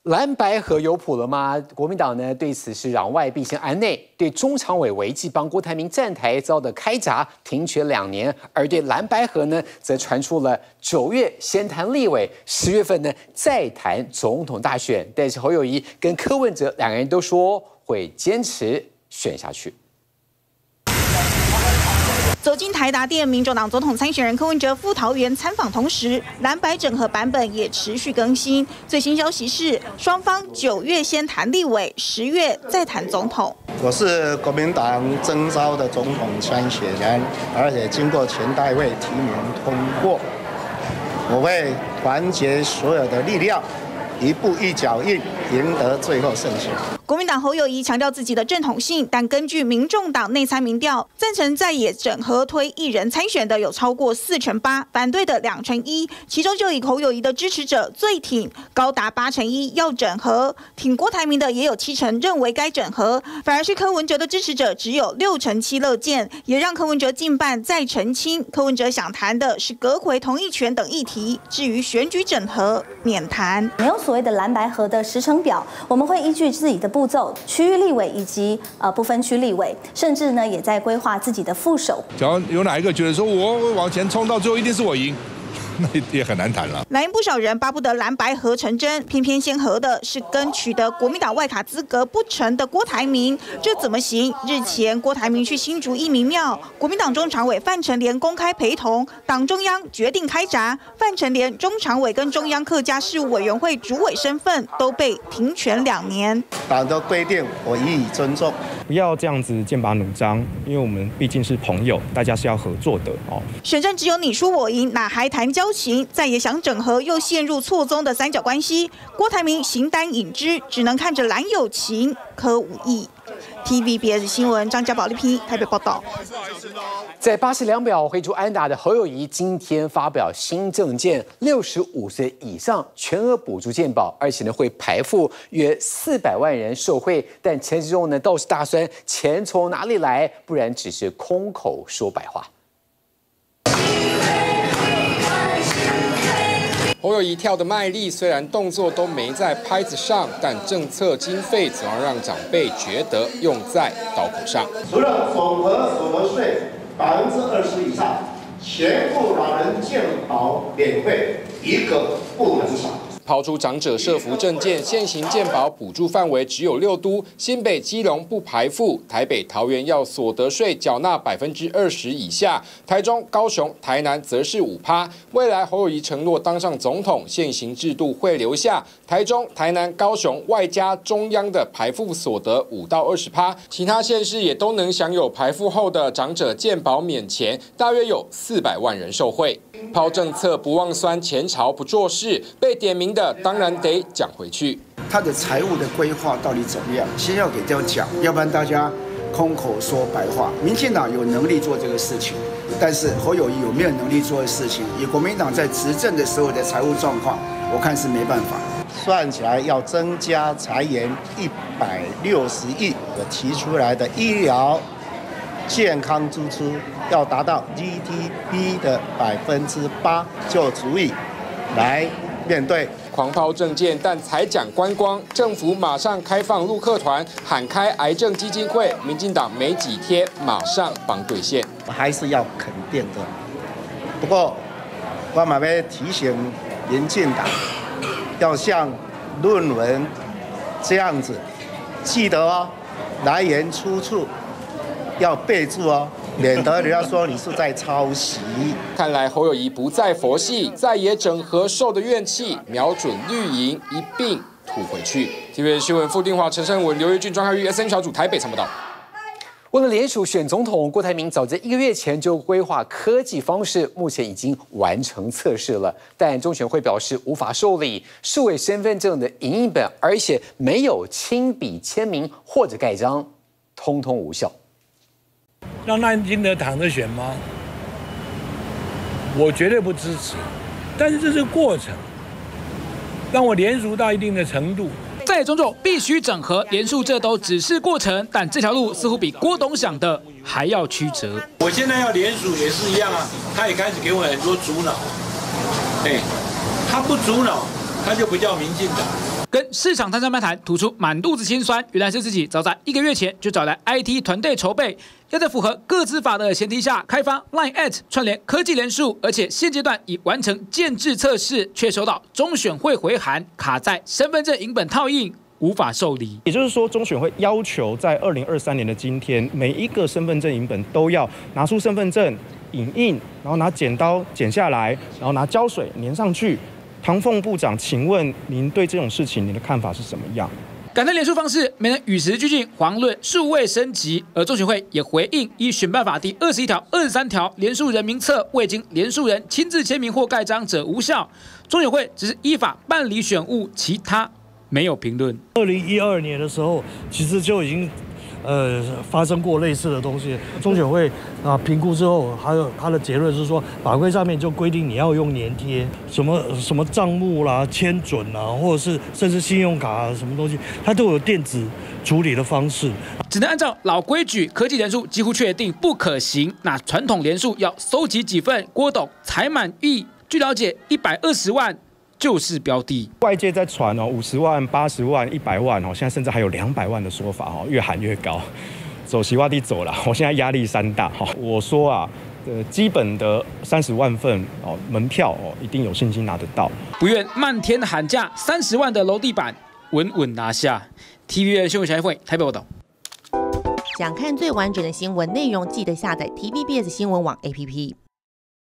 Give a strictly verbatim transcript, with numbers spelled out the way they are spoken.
蓝白合有谱了吗？国民党呢对此是攘外必先安内，对中常委违纪帮郭台铭站台遭的开闸停权两年，而对蓝白合呢则传出了九月先谈立委，十月份呢再谈总统大选。但是侯友宜跟柯文哲两个人都说会坚持选下去。 走进台达店，民众党总统参选人柯文哲赴桃园参访，同时蓝白整合版本也持续更新。最新消息是，双方九月先谈立委，十月再谈总统。 我是国民党征召的总统参选人，而且经过全代会提名通过，我会团结所有的力量，一步一脚印，赢得最后胜选。 国民党侯友宜强调自己的正统性，但根据民众党内参民调，赞成在野整合推一人参选的有超过四成八，反对的两成一，其中就以侯友宜的支持者最挺，高达八成一要整合，挺郭台铭的也有七成认为该整合，反而是柯文哲的支持者只有六成七乐见，也让柯文哲近半再澄清，柯文哲想谈的是阁揆同意权等议题，至于选举整合免谈。 没有所谓的蓝白合的时程表，我们会依据自己的步。 步骤，区域立委以及呃不分区立委，甚至呢也在规划自己的副手。 只要有哪一个觉得说我往前冲到最后一定是我赢，那也很难谈了。 蓝营不少人巴不得蓝白合成真，偏偏先合的是跟取得国民党外卡资格不成的郭台铭，这怎么行？日前郭台铭去新竹义民庙，国民党中常委范成廉公开陪同，党中央决定开闸，范成廉中常委跟中央客家事务委员会主委身份都被停权两年。 党的规定，我予以尊重。 不要这样子剑拔弩张，因为我们毕竟是朋友，大家是要合作的哦。 选战只有你输我赢，哪还谈交情？再也想整合，又陷入错综的三角关系。郭台铭形单影只，只能看着蓝有情，柯无意。T V B S 新闻张家宝立批台北报道。 在八十两秒挥出安打的侯友宜，今天发表新政见，六十五岁以上全额补助健保，而且呢会排付约四百万人受惠。但陈时中呢倒是大酸，钱从哪里来？不然只是空口说白话。 侯友宜跳的卖力，虽然动作都没在拍子上，但政策经费总要让长辈觉得用在刀口上。 除了总和所得税百分之二十以上，全部老人健保免费，一个不能少。 抛出长者社福政见，现行健保补助范围只有六都，新北、基隆不排付，台北、桃园要所得税缴纳百分之二十以下，台中、高雄、台南则是五趴。未来侯友宜承诺当上总统，现行制度会留下台中、台南、高雄外加中央的排付所得五到二十趴，其他县市也都能享有排付后的长者健保免钱，大约有四百万人受惠。抛政策不忘酸，前朝不做事，被点名的。 当然得讲回去， 他的财务的规划到底怎么样？先要给大家讲，要不然大家空口说白话。民进党有能力做这个事情，但是侯友宜有没有能力做的事情？以国民党在执政的时候的财务状况，我看是没办法。 算起来要增加财源一百六十亿，我提出来的医疗、健康支出要达到 G D P 的百分之八，就足以来面对。 狂抛政见，但才讲观光，政府马上开放陆客团，喊开癌症基金会，民进党没几天马上帮兑现。 我还是要肯定的，不过我马要提醒民进党，要像论文这样子，记得哦，来源出处要备注哦。 免得人家说你是在抄袭。 看来侯友宜不再佛系，在野整合受的怨气，瞄准绿营一并吐回去。T V B 新闻傅定华、陈胜文、刘月俊、庄汉玉 S N 小组台北参报道。 为了联署选总统，郭台铭早在一个月前就规划科技方式，目前已经完成测试了。但中选会表示无法受理数位身份证的影印本，而且没有亲笔签名或者盖章，通通无效。 让赖清德躺着选吗？我绝对不支持。但是这是过程，让我联署到一定的程度。 在野种种必须整合联署，这都只是过程，但这条路似乎比郭董想的还要曲折。 我现在要联署也是一样啊，他也开始给我很多阻挠。哎，他不阻挠，他就不叫民进党。 跟市场摊商漫谈，吐出满肚子辛酸。原来是自己早在一个月前就找来 I T 团队筹备，要在符合个资法的前提下开发 Line at 串联科技连数，而且现阶段已完成建制测试，却收到中选会回函，卡在身份证影本套印。 无法受理， 也就是说，中选会要求在二零二三年的今天，每一个身份证影本都要拿出身份证影印，然后拿剪刀剪下来，然后拿胶水粘上去。唐凤部长，请问您对这种事情您的看法是什么样？ 感叹连署方式没能与时俱进，遑论数位升级。而中选会也回应，依选办法第二十一条、二十三条，连署人名册未经连署人亲自签名或盖章者无效。中选会只是依法办理选务，其他。 没有评论。 二零一二年的时候，其实就已经呃发生过类似的东西。中选会啊评估之后，还有他的结论是说，法规上面就规定你要用粘贴，什么什么账目啦、签准啊，或者是甚至信用卡啊什么东西，它都有电子处理的方式。 只能按照老规矩，科技连署几乎确定不可行。那传统连署要收集几份？郭董才满意。据了解，一百二十万。 就是标的， 外界在传哦，五十万、八十万、一百万哦，现在甚至还有两百万的说法哦，越喊越高，走西洼地走了。我现在压力山大哈，我说啊，呃，基本的三十万份哦，门票哦，一定有信心拿得到。 不愿漫天喊价，三十万的楼地板稳稳拿下。T V B 新闻小会台北报道。 想看最完整的新闻内容，记得下载 T V B S 新闻网 A P P。